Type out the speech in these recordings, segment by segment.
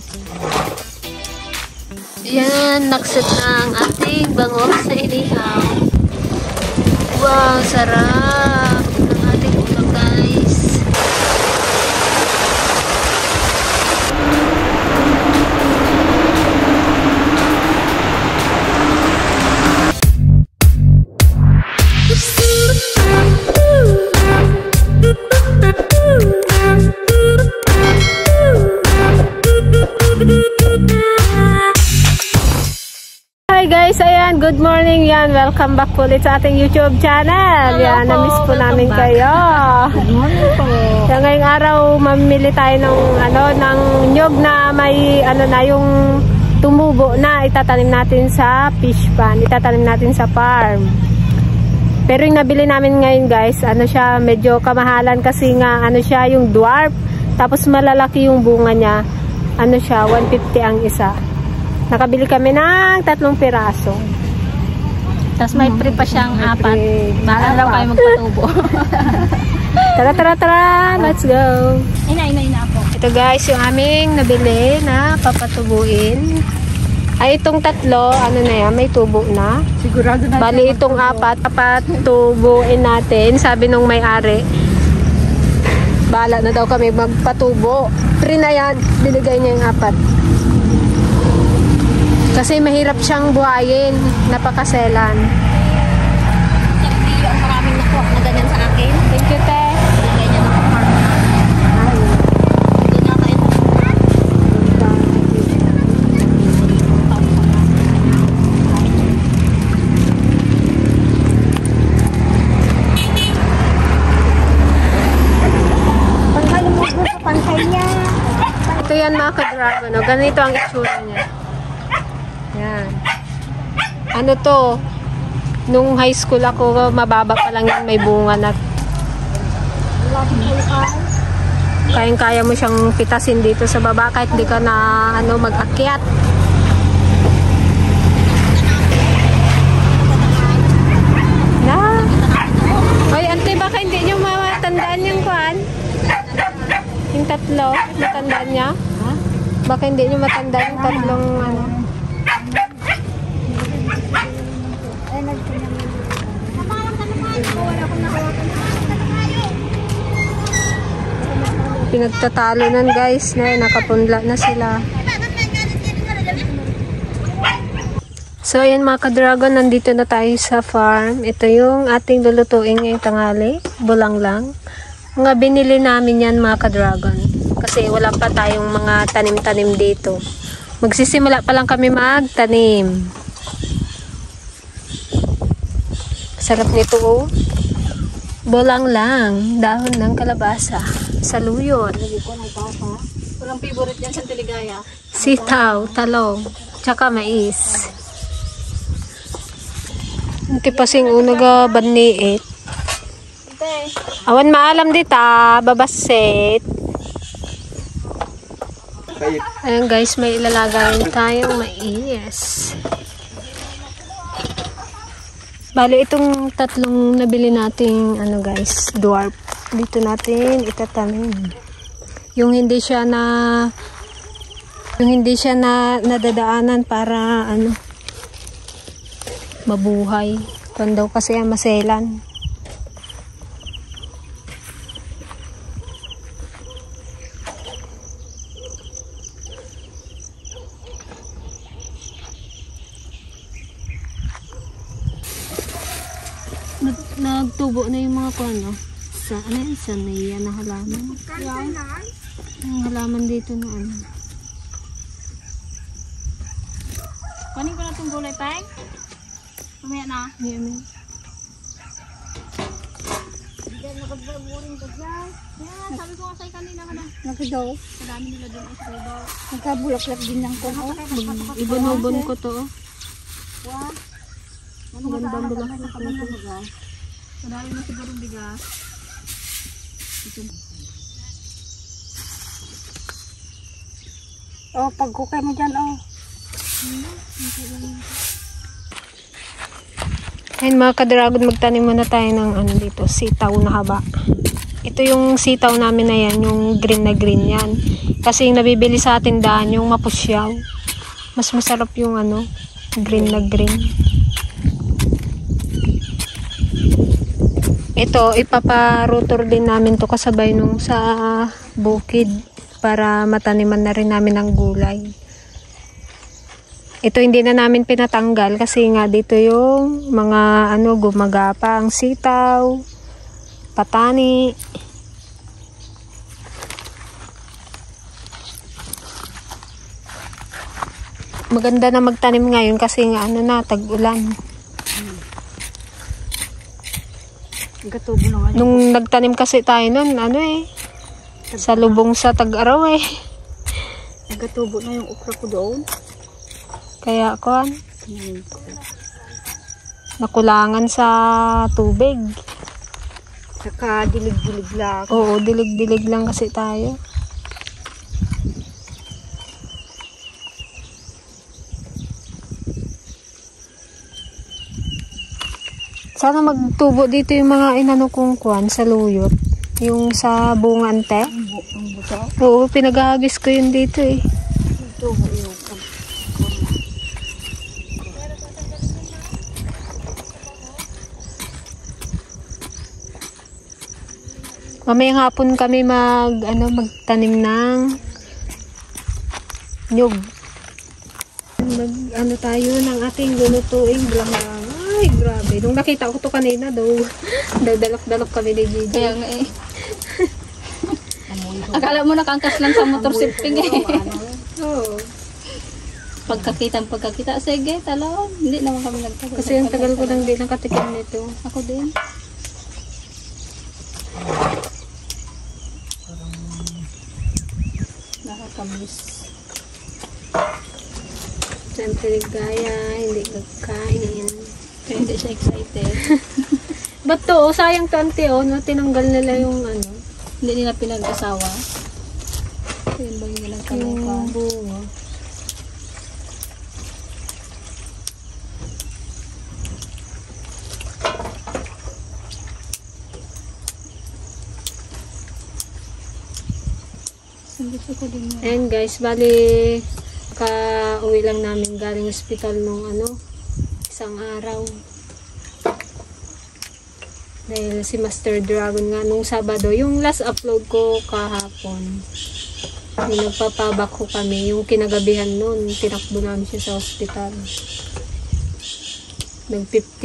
Yan, nakset na ang ating bangok sa inihaw. Wow, sarap ng ating ulam, guys. Hi guys, ayan, good morning yan. Welcome back po ulit sa ating YouTube channel. Yan, na-miss po namin kayo. Good morning po. Kaya ngayong araw, mamili tayo ng nyog na may yung tumubo na itatanim natin sa fish pan. Itatanim natin sa farm. Pero yung nabili namin ngayon guys, siya, medyo kamahalan kasi nga siya yung dwarf. Tapos malalaki yung bunga niya. Siya, 150 ang isa. Nakabili kami ng 3 piraso. Tapos may free pa siyang 4. Bahala daw kayo magpatubo. Tara, let's go. Ina po. Ito guys, yung aming nabili na papatubuin. Ay, itong 3, na yan, may tubo na. Sigurado na. Bali, itong 4, papatubuin natin. Sabi nung may-ari, bahala na daw kami magpatubo. Free na yan, binigay niya yung 4. Kasi mahirap siyang buhayin, napakaselan. Hindi yung maraming nakuha na ganyan sa akin. Thank you, te. Bigay niya ng farm. Doon na kayo. Pangkay niya. Ito yan mga ka-dragon. Ganito ang itsura niya. Yan. Nung high school ako, mababa pa lang yan, may bunga na. Kayang-kaya mo siyang pitasin dito sa baba kahit di ka na mag-akyat. Na? Oy, ante, baka hindi nyo matandaan yung kuhan? Yung 3, matandaan niya? Baka hindi nyo matandaan yung 3 pinagtatalunan guys na nakapunla na sila. So ayan mga ka-dragon, nandito na tayo sa farm. Ito yung ating lulutuin ngayong tanghali, bulang lang. Mga binili namin yan mga ka-dragon kasi wala pa tayong mga tanim-tanim dito. Magsisimula pa lang kami magtanim. Sarap nito oh. Bulang lang, dahon ng kalabasa, saluyot. Walang favorite yan sa Tiligaya. Sitaw, talong, tsaka mais. Hindi pasing unaga baniit. Awan maalam dita, babasit. Ayan guys, may ilalagayin tayong mais. Bali, itong 3 nabili nating guys, dwarf. Dito natin itatanim. Yung hindi siya nadadaanan para mabuhay. Kung daw kasi maselan. Nagtubo na yung mga sa naiya na halaman. Ang halaman dito na Kunin ko na itong gulay, Peng. Mamaya na. Ayan. Yan, sabi ko nga sa'yo kanina ka na. Nakadaw. Madami nila doon ay subaw. Nagkabulaklak din ng kono. Ibon-ubon ko to. Wow. Magandang bulaklak na to. Madami na siguro bigas. Oh, pagkukay mo dyan, oh. Ayun mga ka-dragon, magtanim muna tayo ng dito, sitaw na haba. Ito yung sitaw namin na yan, yung green na green yan. Kasi yung nabibili sa tindahan yung mapusyaw. Mas masarap yung ano, green na green. Ito, ipaparotor din namin to kasabay nung sa bukid para mataniman na rin namin ng gulay. Ito hindi na namin pinatanggal kasi nga dito yung mga ano, gumagapa ang sitaw, patani. Maganda na magtanim ngayon kasi nga ano na, tag-ulan. Gatubo na nga. Nung nagtanim kasi tayo nun, ano eh, sa lubong sa tag-araw eh. Gatubo na yung okra ko doon. Kaya ako, nakulangan sa tubig. Saka dilig-dilig lang. Oo, dilig-dilig lang kasi tayo. Sana magtubo dito yung mga inano kong kwan sa luyot. Yung sa bungante. Ang buto. Oo, pinag-ahagis ko yun dito eh. Tubo yung Mamayang hapon kami magtanim ng nyug. Tayo ng ating lulutuing blangang. Ay, grabe. Nung nakita ko to kanina daw dalok-dalok kami ni Gigi. Kaya nga eh. Akala mo nakangkas lang sa motor shipping eh. Oo. Pagkakita. Sige, talon. Hindi naman kami nagtagal. Kasi ang tagal ko lang din nakatikim nito. Ako din. Nakakamiss. Siyempre gaya, hindi nagkain. Kaya hindi siya excited. Ba't to? Oh, sayang to ante oh. No? Tinanggal nila yung ano. Hindi nila pinag-asawa. Yun ba yung nilang Yung kalapan? bunga. Gusto ko din yun. And guys, bali ka-uwi lang namin galing hospital nung isang araw. Dahil si Master Dragon nga nung Sabado, yung last upload ko kahapon. Yung nagpapabak ko kami, yung kinagabihan nun, tinakbo namin siya sa hospital. Nag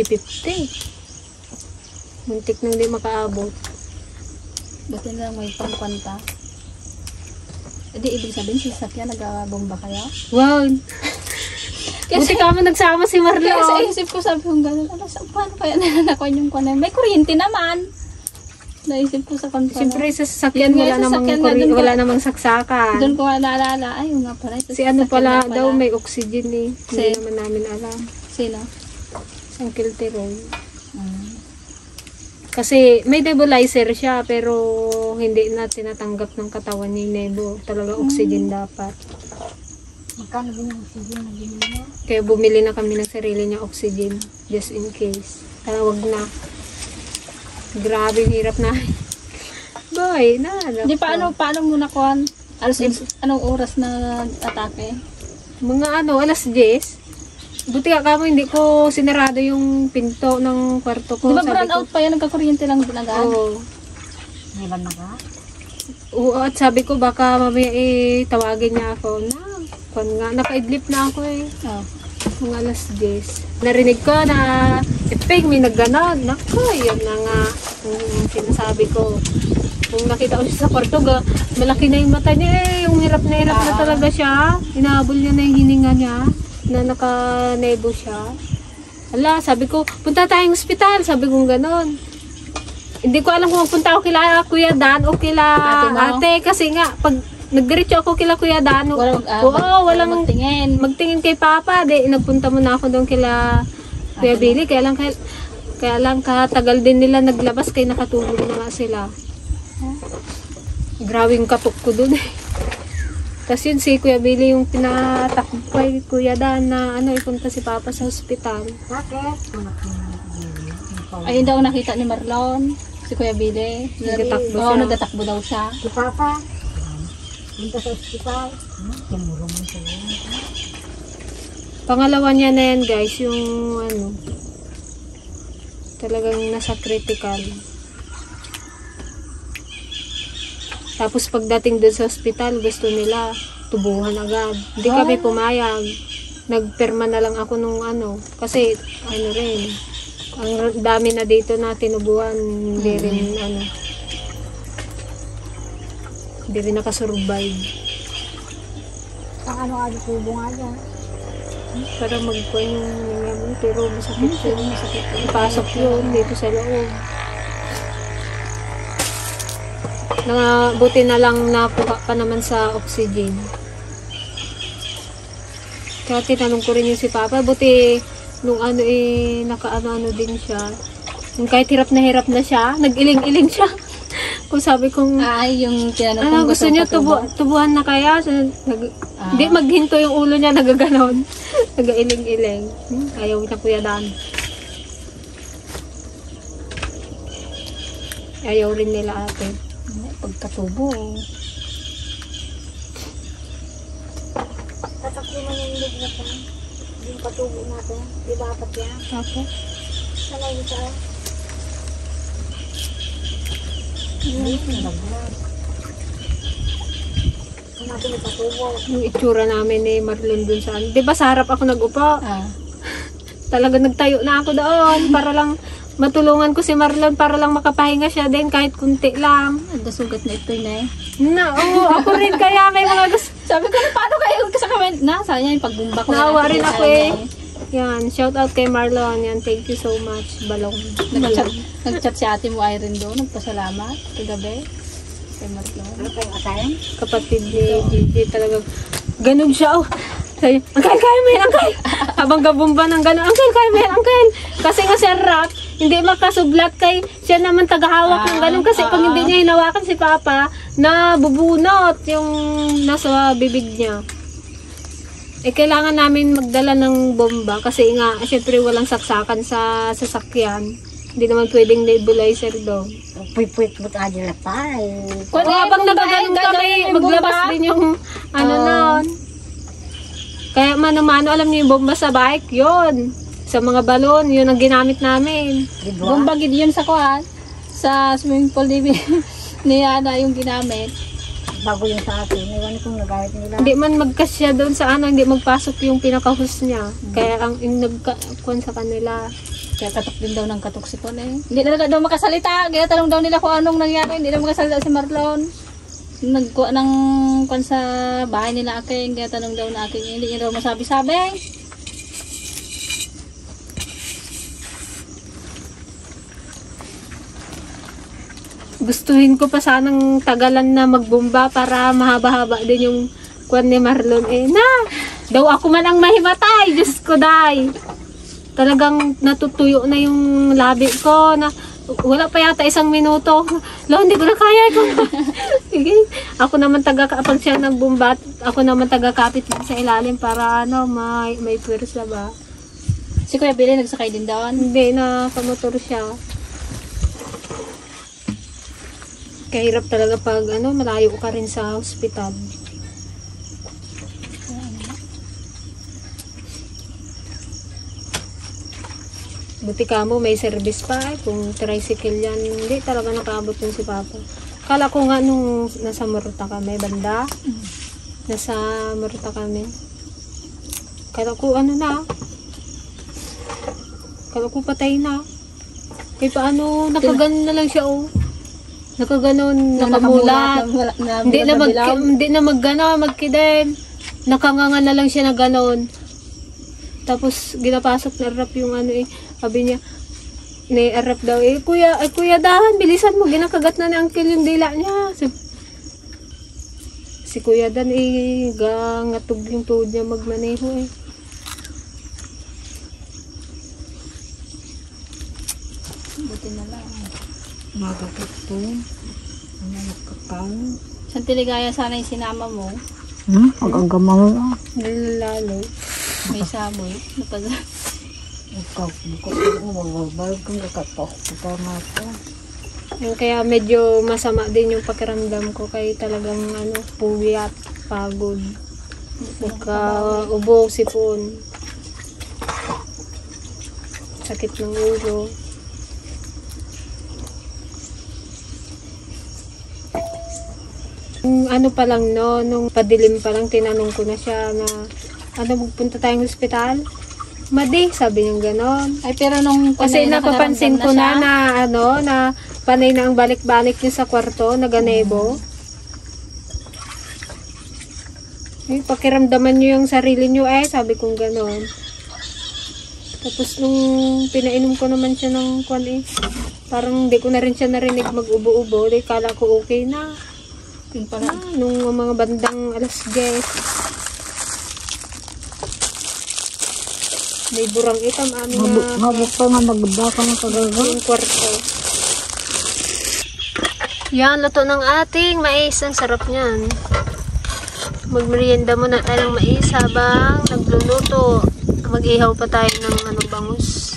50-50. Muntik nang di makaabot. Buti na lang may pangkwanta. Hindi, ibig sabihin si Sakya nag-bomba kaya? Wow! Buti ka mo nagsama si Marlon. Kaya sa isip ko sabi kong gano'n, paano kaya nanakuan yung kwanan? May kuryente naman! Naisip ko sa kanta. Siyempre sa sasakyan wala namang saksakan. Doon ko nga naalala, ay nga pala. Si ano pala daw may oxygen eh. Hindi naman namin alam. Sino? Ang Kilteroy. Kasi may nebulizer siya pero hindi na tinatanggap ng katawan ni Nebo. Talaga oxygen dapat. Magkano din yung oxygen na binili mo? Kaya bumili na kami ng sarili niya oxygen just in case. Wag na. Grabe hirap na. Boy, Di paano mo nakuhan? Anong oras na atake? Mga alas 10. Buti ka kamo hindi ko sinarado yung pinto ng kwarto ko. Di ba brand out pa yan? Nagkakuryente lang din agad? Oo. May ban na ka? Oo, at sabi ko baka mamaya tawagin niya ako na. Nakaidlip na ako eh. Oh. Mga alas 10. Narinig ko na epeng may nagganon. Naku, yun na nga. Yung sinasabi ko. Kung nakita ko siya sa kwarto, malaki na yung mata niya eh. Yung hirap na talaga siya. Inahabol niya na yung hininga niya. Na naka-nebo siya. Ala, sabi ko, punta tayong ospital. Sabi ko gano'n. Hindi ko alam kung punta ako kila Kuya Dan o kila ate. Kasi nga, pag nagdiretso ako kila Kuya Dan, walang magtingin kay Papa. Nagpunta muna ako doon kila Kuya Billy. Kaya lang katagal din nila naglabas kaya nakatulog na nga sila. Grawing katok ko doon eh. Tapos yun si Kuya Billy yung pinatakbo kay Kuya Dan na ipunta si Papa sa hospital. Bakit? Ayun daw nakita ni Marlon, si Kuya Billy. Nagtatakbo siya. Oo, nagtatakbo daw siya. Si Papa? Punta sa ospital. Tumuro man siya. Pangalawa niya na yan guys, yung ano, talagang nasa critical. Tapos pagdating doon sa ospital, gusto nila tubuhan agad. Hindi kami pumayag. Nagperma na lang ako nung ano, kasi ano rin, ang dami na dito na tinubuhan, hindi rin ano, hindi rin nakasurvive. Ang ano tubo nga dyan. Para magkuhan yung nangyari, pero masakit yun. Ipasok yun dito sa loob. Buti na lang nakuha pa naman sa oxygen. Kaya tinanong ko rin yung si Papa, buti nung ano nakaano-ano din siya. Yung kahit hirap na siya, nag-iling-iling siya. Kung sabi kong, Ay, yung tinanong kong gusto niya tubuhan na kaya? So, hindi maghinto yung ulo niya, nagaganon. Nag-iling-iling. Ayaw niya Kuya Dan. Ayaw rin nila ate. Pagkatubo. Tatakbo man yung loob na pa. Yung patubo natin. Di ba apat yan? Ako? Sanay mo siya. Kung natin may patubo. Yung itsura namin ni Marlon dun sa ano. Di ba sa harap ako nag-upo? Talaga nagtayo na ako doon para lang matulungan ko si Marlon para lang makapahinga siya din kahit kunti lang. Nagasugat na ito na eh. Oo, ako rin kaya may mga gusto. Sabi ko, paano kayo sa comment na? Sayang yung pagbumba ko. Naawa rin ako eh. Yan, shout out kay Marlon. Yan, thank you so much. Balong. Nag-chat si ate mo Irene doon. Nagpasalamat. Kagabi. Kay Marlon. Ano kayong asayan? Kapatid ni Gigi talaga. Ganun siya. Oh. Sabi, Uncle, kaya mo yan, Uncle. Habang gabumba ng ganun, Uncle, kaya mo yan, Uncle. Kasi nga siya rap, hindi makasublat kay siya naman tagahawak ng ganun. Kasi pag hindi niya hinawakan si Papa, na bubunot yung nasa bibig niya. Kailangan namin magdala ng bomba kasi nga, syempre walang saksakan sa sasakyan. Hindi naman pwedeng nebulizer doon. Puy-puy mo tayo na pa. Kung habang nagaganon kami, maglabas din yung ano nun. Kaya mano-mano, alam niyo yung bomba sa bike, yun. Sa mga balon, yun ang ginamit namin. Bomba gid yun sa kuhan. Sa swimming pool ni Ana yung ginamit. Bago yung sa akin. Iwan kong nagayat nila. Hindi man magkasya doon sa ano, hindi magpasok yung pinakahus niya. Kaya ang nagkakuan sa kanila. Kaya katok din daw ng katok si Kon eh. Hindi na daw makasalita. Ginatanong daw nila kung anong nangyari. Hindi na makasalita si Marlon. Nagkuha ng kwan sa bahay nila aking. Ginatanong daw na aking. Hindi niya daw masabi-sabi. Gustuhin ko pa sanang tagalan na magbomba para mahaba-haba din yung kwan ni Marlon. Daw ako man ang mahimatay. Diyos ko, day. Talagang natutuyo na yung labi ko na wala pa yata 1 minuto. Hindi ko na kaya ito. Sige. Ako naman pag siya nagbumbat, ako naman tagakapit sa ilalim para ano, may pwersa ba. Si Kuya Billy nagsakay din doon. Hindi na kamotor siya. Kahirap talaga pag ano, malayo ka rin sa hospital. Buti ka mo, may service pa eh. Kung tricycle yan, hindi talaga nakaabot yun si Papa. Kala ko nga nung nasa Murta kami, banda. Nasa Murta kami. Kala ko ano na. Kala ko patay na. Kaya paano, nakaganon na lang siya oh. Nakaganon, nakamulat. Hindi na maggana, magkidem. Nakanganga na lang siya na ganon. Tapos ginapasok na rap yung ano eh. Sabi niya, ni-arap daw kuya dahan, bilisan mo, ginakagat na ni Uncle yung dila niya. Si Kuya Dan gangatog yung tuhod niya magmaneho eh. Buti na lang. Magagap to. Ano nakakaw? Saan Tiligaya sana yung sinama mo? Ang-agamal na. Lalo. May samoy. Ikaw, magbabayag kang kakatok. Ikaw na ito. Yan, kaya medyo masama din yung pakiramdam ko. Kaya talagang puyat, pagod. Ubo, sipon. Sakit ng ulo. Pa lang nung padilim pa lang, tinanong ko na siya na, magpunta tayong hospital? Madi, sabi niya ganon. Ay, pero nung kasi napapansin ko na panay na ang balik-balik niya sa kwarto, naganebo. Ay, pakiramdaman niyo yung sarili niyo sabi kong ganon. Tapos nung pinainom ko naman siya ng parang hindi ko na rin siya narinig mag-ubo-ubo. Di kala ko okay na. Nung mga bandang alas 10. May burang itam amin na Habok pa nga nagbaka ng kagaga. yung kwarto. Yan, luto ng ating mais. Ang sarap niyan. Magmerienda muna tayo ng mais habang nagluluto. Mag-ihaw pa tayo ng bangus.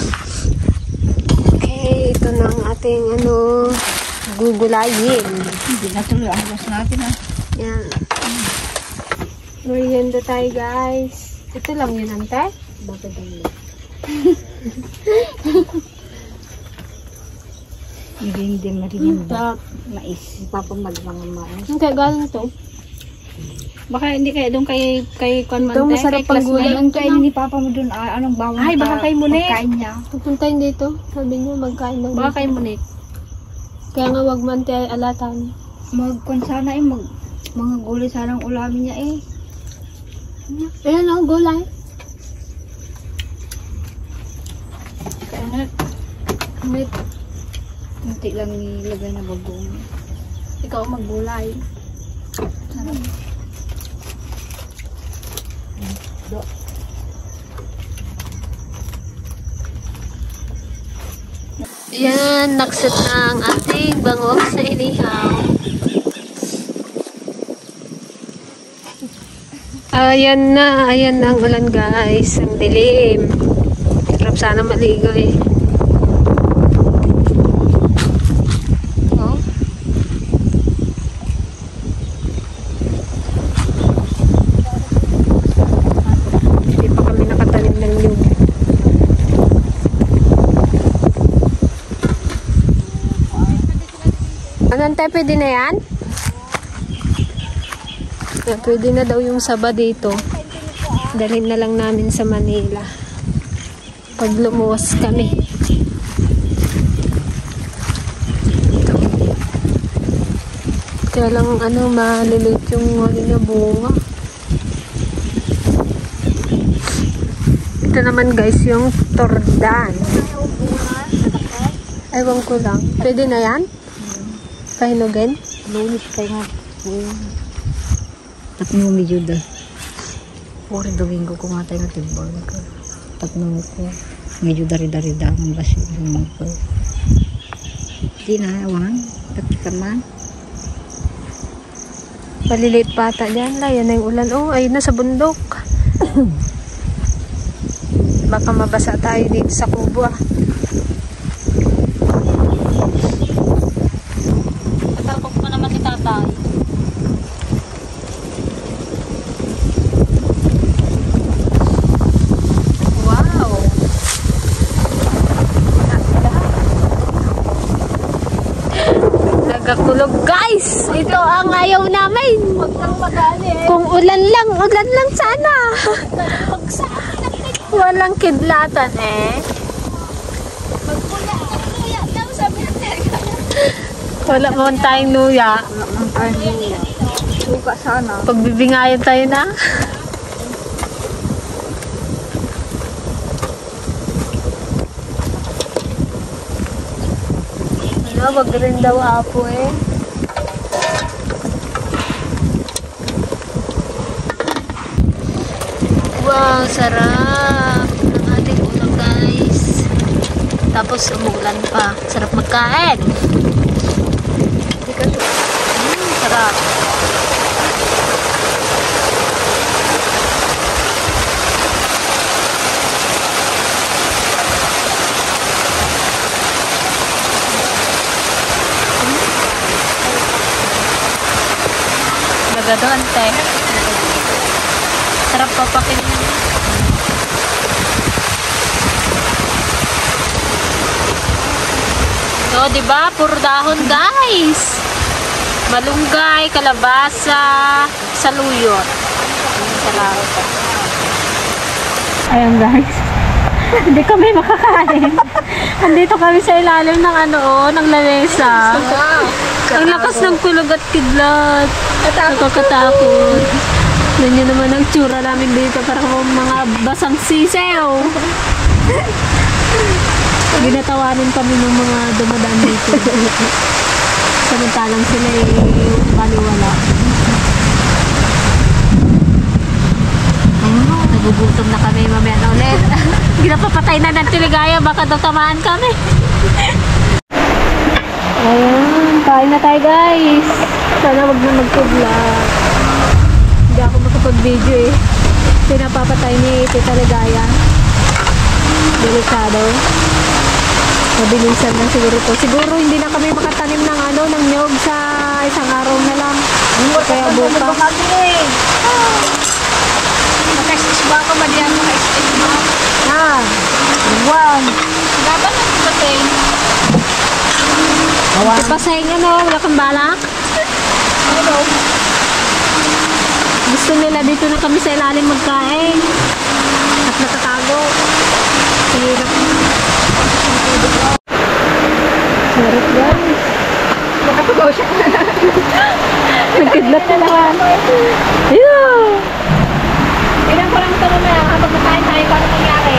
Okay, ito na ang ating gugulayin. Hindi na tuloy. Ahos natin Yan. Merienda tayo, guys. Ito lang yun, ante? Bakit ang hindi merienda. Mais. Ipapamag mga mais. Ang kaya galing ito? Baka hindi kaya doon kay Kwan Ito, masarap pang gulay. Anong kain ni Papa mo dun? Anong bawang Ay, baka kay Munik. pagkain niya? Pupuntahin dito. Sabi niyo, magkain daw. Baka kay Munik. Kaya nga, wag man tayo alatan. Magkon sana mga gulay sanang ulamin niya Ayan ang gulay. Kaya hindi lang nilagay na bagong. Ikaw maggulay. Yan, nakset na ang ating bangos sa inihaw. Ayan na ang ulan, guys. Ang dilim. Sarap sana maligo Oh. Hindi pa kami nakatanim ng nyug. Anong tayo, pwede na yan? Pwede na daw yung saba dito. Dalhin na lang namin sa Manila. Pag lumuwas kami. Kaya lang malilit yung na bunga. Ito naman, guys, yung tordan. Ewan ko lang. Pwede na yan? Pahinugin? Lulit kayo nga. Tatlo medyo da. Puri domingo ko nga tayo nga timbang ko. Tatlo ko. Medyo dari-dari da ang basi ko. Di na, awan. Katikan man. Maliliit pata dyan. Yan na yung ulan. Oh, ayun na sa bundok. Baka mabasa tayo dito sa kubo Natarkok pa naman si tatay. Wow! Nagakulog, guys! Ito ang ayaw namin. Kung ulan lang sana. Walang kidlatan Wala mo tayong luya. Suka sana. Pagbibingayan tayo na. Wag rin daw apo Wow, sarap ng ating ulam, guys. Tapos umulan pa. Sarap magkain. Sarap. Sarap papakin. So, diba? Puro dahon, guys. Malunggay, kalabasa, saluyot. Salamat. Ayan, guys. Hindi kami makakain. Andito kami sa ilalim ng ng lamesa. Ang lakas ng kulog at kidlat. Nakakatakot. Ganyan naman ang tsura namin dito. Parang mga basang sisew. Ginatawanin kami ng mga dumadaan dito. Samantalang sila baliwala. Nagugutom na kami mamaya na ulit. Ginapapatay na ng tiligaya, baka daw tamaan kami. Ayan, kain na tayo guys. Sana wag na magkudlat. Hindi ako makapag-video eh. Pinapapatay ni Tita Ligaya. Delikado. Mabilisan lang siguro to. Siguro hindi na kami makatanim ng ng nyog sa isang araw na lang. Kaya bukas. Maka-stis ba ako? Madiyan maka-stis ba? Wow. Dapat na ipatay. Ipasay nga wala kang balak? Ano? Gusto nila dito na kami sa ilalim magkain. At nakatago. Hirap. Sarap guys. Makapagaw siya. Nagkidlat na naman. Ayun. Ilan ko lang ito mamaya kapag nakain tayo paano nangyari.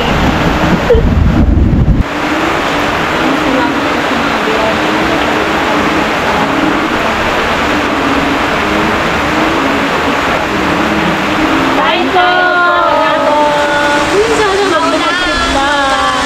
Kain ko! Sana magkidlat.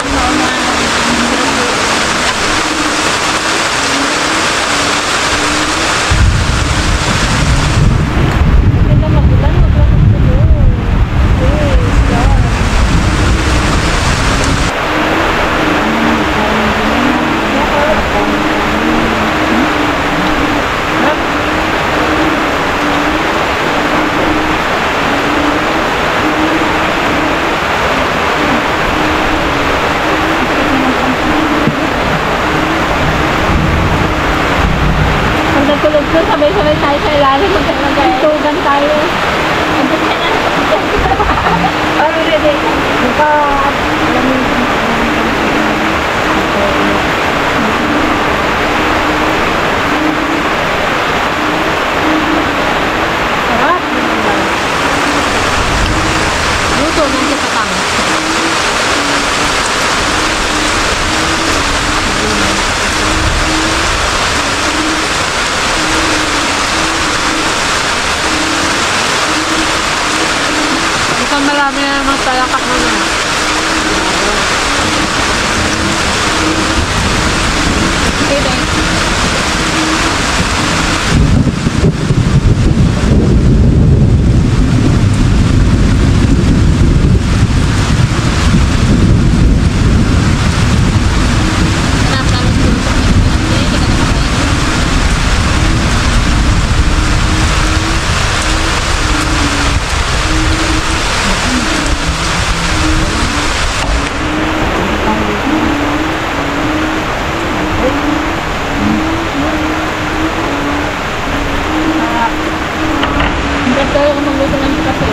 Tulog ko, sabay-sabay tayo sa ilalim, magtugan tayo. Ano ready? Sarap. Luto ng kapatang. Marami na naman talakak na naman. Okay, thanks. Tayo kung magluto ng kape.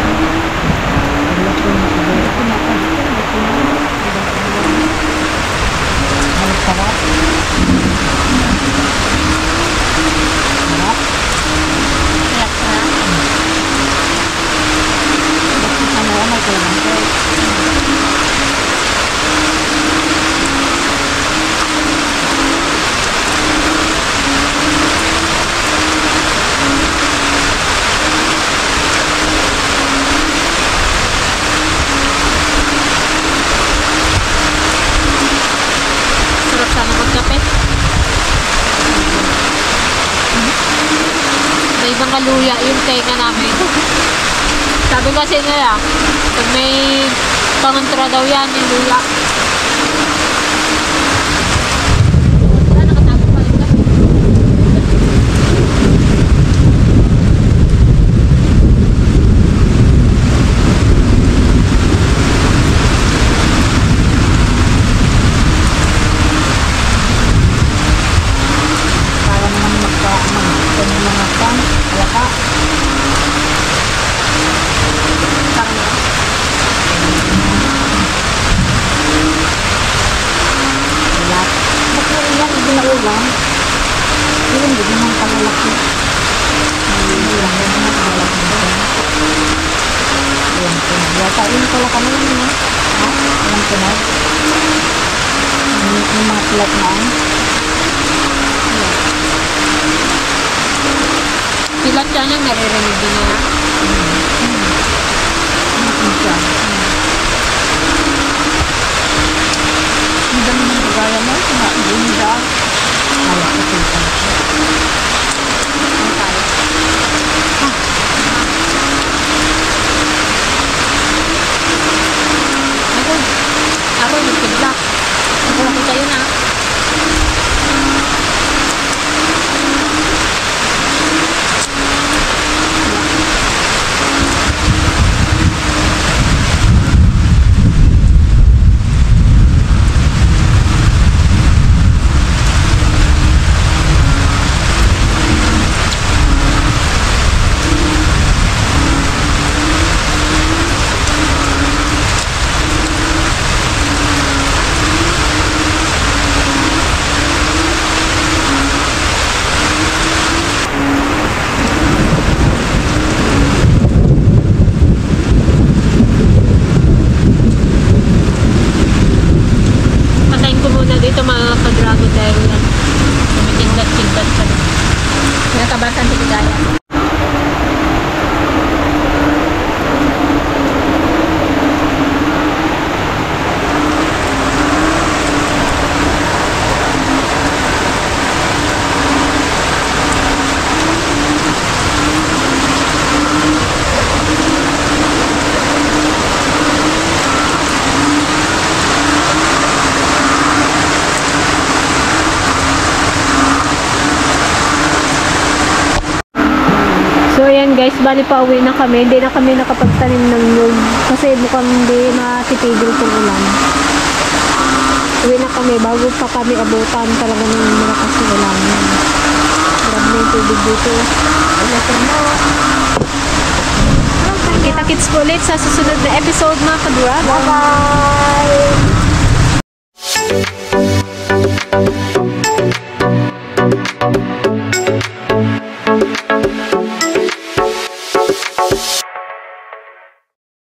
Ibang kaluya yung tenga namin. Sabi kasi nila, pag may pangontra daw yan, yung luya. Nakatago pa rin kasi. Yung pala kami yun, ha? Alam ko na. Yung mga pilat na. Pilat siya niyang naririnig din niya. Ang dami ng kagaya mo, hindi siya. Kaya ko ito. Ako, yung piglak. Ako lang kayo na. Dito mga kadrago dahil yan. Tumitingdat-tingdat pa rin. Nakabasan si Ligaya. So ayan guys, bali pa uwi na kami. Hindi na kami nakapagtanim ng nyug kasi mukhang hindi matitigil itong ulan. Uwi na kami bago pa kami abutan talaga ng malakas na ulan. Grabe na yung tubig dito. Kita-kits po ulit sa susunod na episode mga kadrago. Bye-bye!